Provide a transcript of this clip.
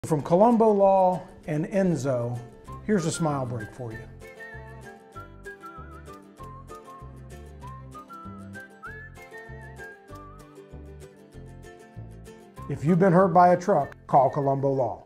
From Colombo Law and Enzo, here's a smile break for you. If you've been hurt by a truck, call Colombo Law.